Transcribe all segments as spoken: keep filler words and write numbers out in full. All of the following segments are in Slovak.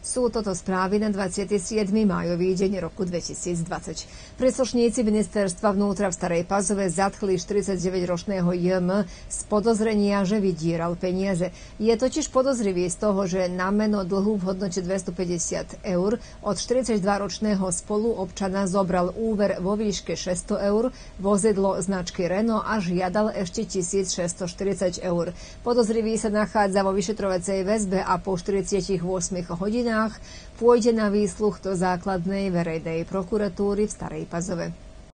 Sú toto správy na dvadsiateho siedmeho májový deň roku dvetisícdvadsať. Príslušníci ministerstva vnútra v Starej Pazove zatkli štyridsaťdeväťročného J M z podozrenia, že vydieral peniaze. Je totiž podozrivý z toho, že na meno dlhu v hodnote dvestopäťdesiat eur od štyridsaťdvaročného spoluobčana zobral úver vo výške šesťsto eur, vozidlo značky Renault a žiadal ešte tisícšesťstoštyridsať eur. Podozrivý sa nachádza vo vyšetrovacej väzbe a po štyridsiatich ôsmich hodinách pôjde na výsluch do základnej verejnej prokuratúry v Starej Pazove.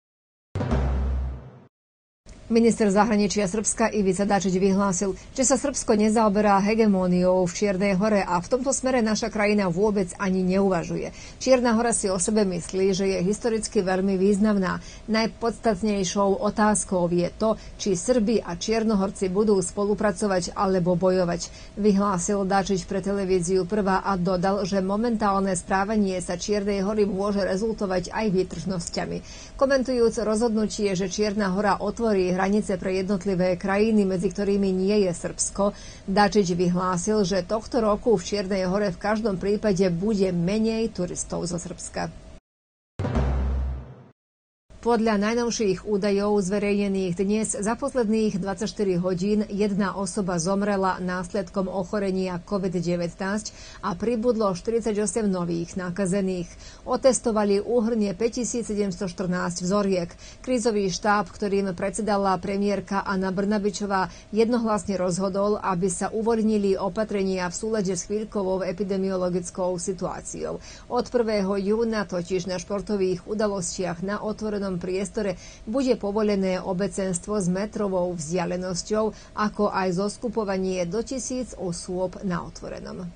Minister zahraničia Srbska Ivica Dačić vyhlásil, že sa Srbsko nezaoberá hegemóniou v Čiernej Hore a v tomto smere naša krajina vôbec ani neuvažuje. Čierna Hora si o sebe myslí, že je historicky veľmi významná. Najpodstatnejšou otázkou je to, či Srbi a Čiernohorci budú spolupracovať alebo bojovať. Vyhlásil Dačić pre televíziu Prvá a dodal, že momentálne správanie sa Čiernej Hory môže rezultovať aj výtržnosťami. Komentujúc rozhodnutie, že Čierna Hora otvorí hranice pre jednotlivé krajiny, medzi ktorými nie je Srbsko, Dačić vyhlásil, že tohto roku v Čiernej Hore v každom prípade bude menej turistov zo Srbska. Podľa najnovších údajov zverejnených dnes za posledných dvadsaťštyri hodín jedna osoba zomrela následkom ochorenia COVID devätnásť a pribudlo štyridsaťosem nových nakazených. Otestovali úhrne päťtisícsedemstoštrnásť vzoriek. Krízový štáb, ktorým predsedala premiérka Anna Brnabičová, jednohlasne rozhodol, aby sa uvoľnili opatrenia v súlade s chvíľkovou epidemiologickou situáciou. Od prvého júna totiž na športových udalostiach na otvorenom priestore bude povolené obecenstvo s metrovou vzdialenosťou, ako aj zoskupovanie do tisíc osôb na otvorenom.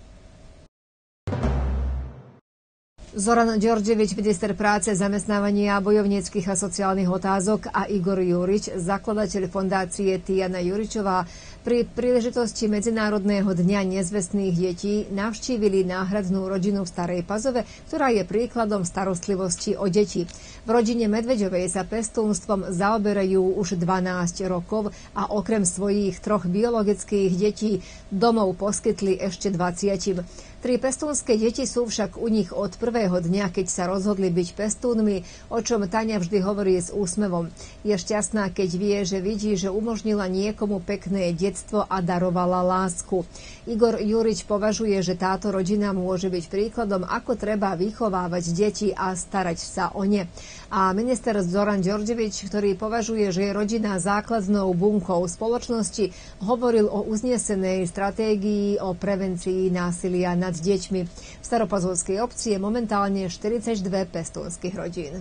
Zoran Đorđević, minister práce, zamestnávania, bojovníckych a sociálnych otázok a Igor Jurić, zakladateľ fondácie Tijana Juričová, pri príležitosti Medzinárodného dňa nezvestných detí navštívili náhradnú rodinu v Starej Pazove, ktorá je príkladom starostlivosti o deti. V rodine Medveďovej sa pestúnstvom zaoberajú už dvanásť rokov a okrem svojich troch biologických detí domov poskytli ešte dvadsať. Tri pestúnske deti sú však u nich od prvého dňa, keď sa rozhodli byť pestúnmi, o čom Tania vždy hovorí s úsmevom. Je šťastná, keď vie, že vidí, že umožnila niekomu pekné detstvo a darovala lásku. Igor Jurić považuje, že táto rodina môže byť príkladom, ako treba vychovávať deti a starať sa o ne. A minister Zoran Đorđević, ktorý považuje, že je rodina základnou bunkou spoločnosti, hovoril o uznesenej stratégii o prevencii násilia nad deťmi. V Staropazovskej obci je momentálne štyridsaťdva pestúnskych rodín.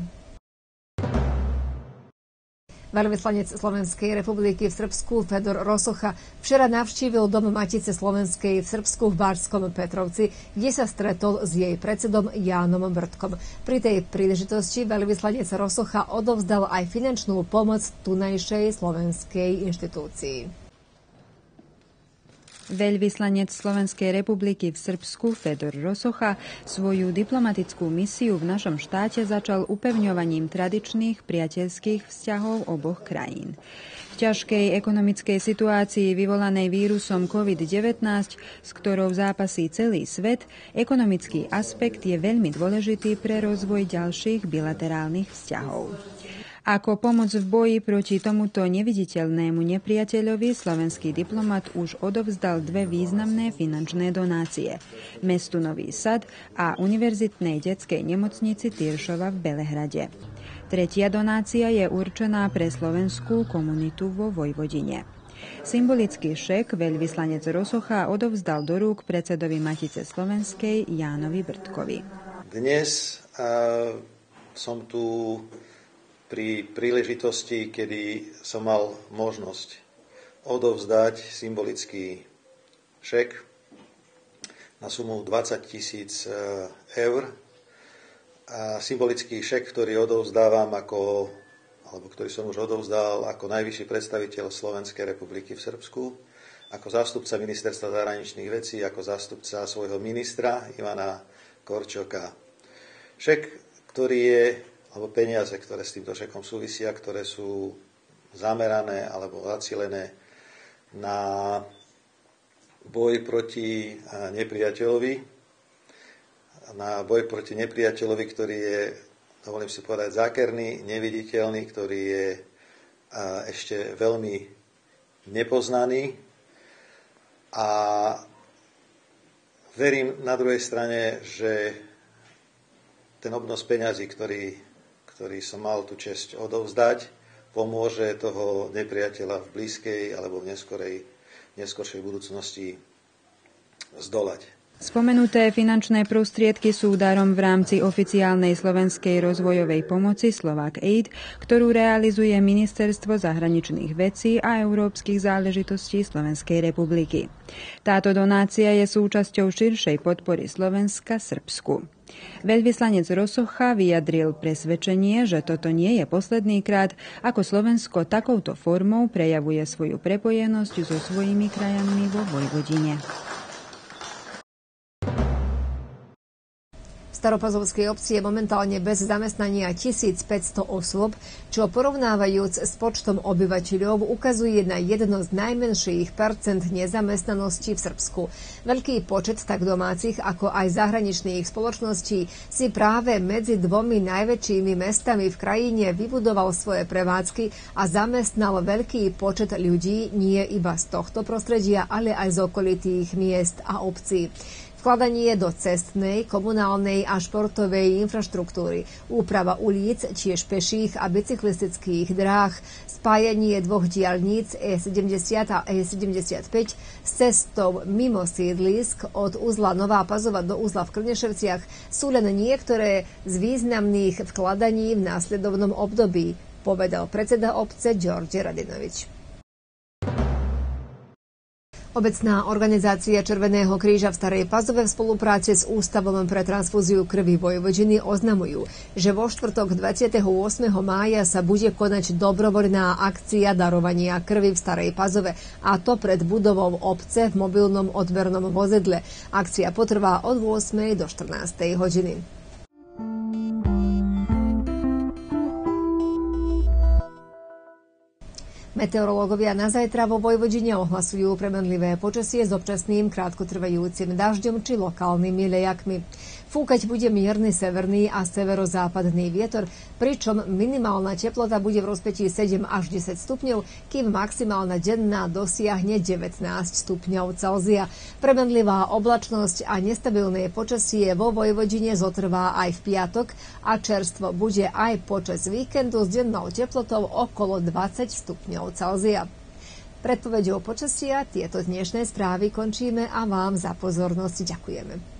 Veľvyslanec Slovenskej republiky v Srbsku Fedor Rosocha včera navštívil dom Matice Slovenskej v Srbsku v Bačskom Petrovci, kde sa stretol s jej predsedom Jánom Brtkom. Pri tej príležitosti veľvyslanec Rosocha odovzdal aj finančnú pomoc tunajšej slovenskej inštitúcii. Veľvyslanec Slovenskej republiky v Srbsku Fedor Rosocha svoju diplomatickú misiu v našom štáte začal upevňovaním tradičných priateľských vzťahov oboch krajín. V ťažkej ekonomickej situácii vyvolanej vírusom COVID devätnásť, s ktorou zápasí celý svet, ekonomický aspekt je veľmi dôležitý pre rozvoj ďalších bilaterálnych vzťahov. Ako pomoc v boji proti tomuto neviditeľnému nepriateľovi slovenský diplomat už odovzdal dve významné finančné donácie mestu Nový Sad a univerzitnej detskej nemocnici Tyršova v Belehrade. Tretia donácia je určená pre slovenskú komunitu vo Vojvodine. Symbolický šek veľvyslanec Rosocha odovzdal do rúk predsedovi Matice Slovenskej Jánovi Brtkovi. Dnes uh, som tu pri príležitosti, kedy som mal možnosť odovzdať symbolický šek na sumu dvadsať tisíc eur. A symbolický šek, ktorý odovzdávam ako, alebo ktorý som už odovzdal ako najvyšší predstaviteľ Slovenskej republiky v Srbsku, ako zástupca ministerstva zahraničných vecí, ako zástupca svojho ministra Ivana Korčoka. Šek, ktorý je alebo peniaze, ktoré s týmto šekom súvisia, ktoré sú zamerané alebo zacielené na boj proti nepriateľovi. na boj proti nepriateľovi, ktorý je, dovolím si povedať, zákerný, neviditeľný, ktorý je ešte veľmi nepoznaný. A verím na druhej strane, že ten obnos peňazí, ktorý, ktorý som mal tú česť odovzdať, pomôže toho nepriateľa v blízkej alebo v neskorej, neskoršej budúcnosti zdolať. Spomenuté finančné prostriedky sú darom v rámci oficiálnej slovenskej rozvojovej pomoci Slovak Aid, ktorú realizuje Ministerstvo zahraničných vecí a európskych záležitostí Slovenskej republiky. Táto donácia je súčasťou širšej podpory Slovenska Srbsku. Veľvyslanec Rosocha vyjadril presvedčenie, že toto nie je posledný krát, ako Slovensko takouto formou prejavuje svoju prepojenosť so svojimi krajami vo Vojvodine. V Staropazovskej obci je momentálne bez zamestnania tisícpäťsto osôb, čo porovnávajúc s počtom obyvateľov ukazuje na jedno z najmenších percent nezamestnanosti v Srbsku. Veľký počet tak domácich, ako aj zahraničných spoločností si práve medzi dvomi najväčšími mestami v krajine vybudoval svoje prevádzky a zamestnal veľký počet ľudí nie iba z tohto prostredia, ale aj z okolitých miest a obcí. Vkladanie do cestnej, komunálnej a športovej infraštruktúry, úprava ulic, tiež peších a bicyklistických dráh, spájanie dvoch diaľnic E sedemdesiat a E sedemdesiatpäť s cestou mimo sídlisk od uzla Nová Pazova do uzla v Krneševciach sú len niektoré z významných vkladaní v následovnom období, povedal predseda obce Đorđe Radinović. Obecná organizácia Červeného kríža v Starej Pazove v spolupráci s Ústavom pre transfúziu krvi Vojvodiny oznamujú, že vo štvrtok dvadsiateho ôsmeho mája sa bude konať dobrovoľná akcia darovania krvi v Starej Pazove, a to pred budovou obce v mobilnom odbernom vozidle. Akcia potrvá od ôsmej do štrnástej hodiny. Meteorológovia na zajtra vo Vojvodine ohlasujú premenlivé počasie s občasným krátkotrvajúcim dažďom či lokálnymi lejakmi. Fúkať bude mierny severný a severozápadný vietor, pričom minimálna teplota bude v rozpätí sedem až desať stupňov, kým maximálna denná dosiahne devätnásť stupňov Celzia. Premenlivá oblačnosť a nestabilné počasie vo Vojvodine zotrvá aj v piatok a čerstvo bude aj počas víkendu s dennou teplotou okolo dvadsať stupňov Celzia. Predpoveďou počasia tieto dnešné správy končíme a vám za pozornosť ďakujeme.